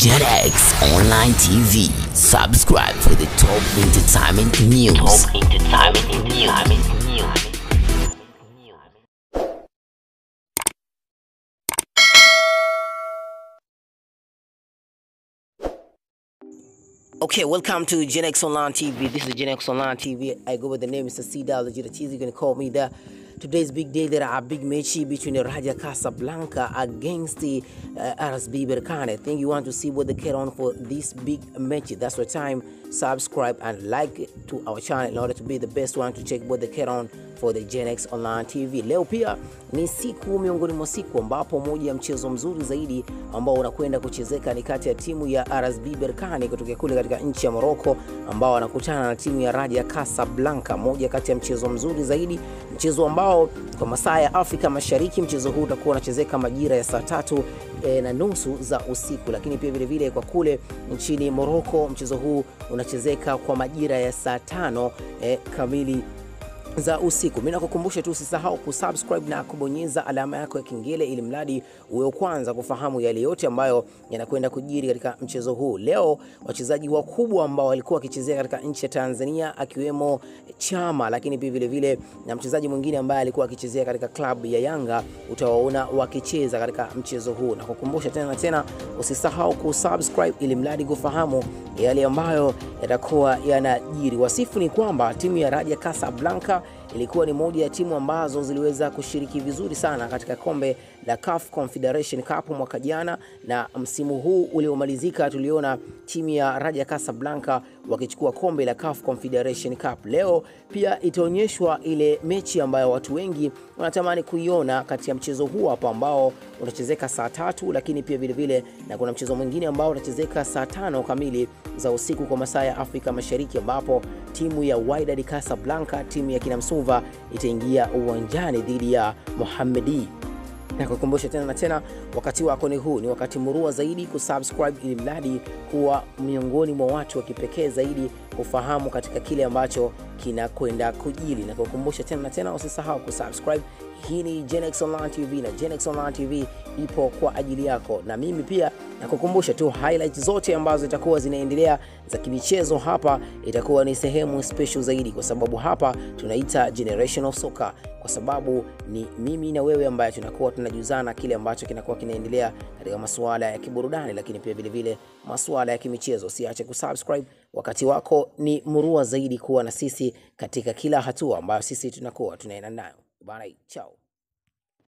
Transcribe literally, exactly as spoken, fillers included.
Gen X Online T V. Subscribe for the top entertainment news. Top entertainment news. Okay, welcome to Gen X Online T V. This is Gen X Online T V. I go with the name Mister C W. The cheese, you can call me that. Today's big day. There are a big match between the Raja Casablanca against the uh, R S B BERKANE. I think you want to see what they get on for this big match. That's the time. Subscribe and like to our channel in order to be the best one to check what they get on for the Gen X Online T V. Leo pia ni siku miongoni mwa siku ambapo moja ya mchezo mzuri zaidi ambao unakwenda kuchezeka ni kati ya timu ya R S B BERKANE kutoka kule katika nchi ya Morocco ambao wanakutana na timu ya Raja Casablanca. Moja kati ya mchezo mzuri zaidi, mchezo ambao kwa masaa ya Afrika Mashariki mchezo huu utakuwa unachezeka majira ya saa tatu e, na nusu za usiku, lakini pia vile vile kwa kule nchini Morocco mchezo huu unachezeka kwa majira ya saa tano e, kamili za usiku. Mimi nakukumbusha tu usisahau kusubscribe na kubonyeza alama yako ya kengele ili mradi uwe kwanza kufahamu yale yote ambayo yanakwenda kujiri katika mchezo huu. Leo wachezaji wakubwa ambao walikuwa wakichezea katika nchi ya Tanzania akiwemo Chama, lakini pia vile vile na mchezaji mwingine ambaye alikuwa akichezea katika klabu ya Yanga utawaona wakicheza katika mchezo huu. Na kukumbusha tena na tena usisahau kusubscribe ili mradi kufahamu yale ambayo yatakuwa yanajiri. Wasifu ni kwamba timu ya Raja Casablanca ilikuwa ni moja ya timu ambazo ziliweza kushiriki vizuri sana katika kombe la C A F Confederation Cup mwaka jana, na msimu huu uliomalizika tuliona timu ya Raja Casablanca wakichukua kombe la C A F Confederation Cup. Leo pia itaonyeshwa ile mechi ambayo watu wengi wanatamani kuiona kati ya mchezo huu hapa ambao unachezeka saa tatu, lakini pia vile vile na kuna mchezo mwingine ambao unachezeka saa tano kamili za usiku kwa masaa ya Afrika Mashariki ambapo timu ya Wydad Casablanca, timu ya Kinamsuva itaingia uwanjani dhidi ya Mohamedi. Na kukumbusha tena na tena wakati wako ni huu, ni wakati murua zaidi kusubscribe ili mradi kuwa miongoni mwa watu wa kipekee zaidi kufahamu katika kile ambacho kinakwenda kujili. Na kukumbusha tena na tena usisahau kusubscribe. Hii ni Gen X Online T V na Gen X Online T V ipo kwa ajili yako. Na mimi pia nakukumbusha tu highlights zote ambazo zitakuwa zinaendelea za kimichezo hapa itakuwa ni sehemu special zaidi, kwa sababu hapa tunaita Generation of Soccer, kwa sababu ni mimi na wewe ambaye tunakuwa tunajuzana kile ambacho kinakuwa kinaendelea katika masuala ya kiburudani, lakini pia vile vile masuala ya kimichezo. Usiache kusubscribe, wakati wako ni murua zaidi kuwa na sisi katika kila hatua ambayo sisi tunakuwa tunaenda nayo. Bye, ciao.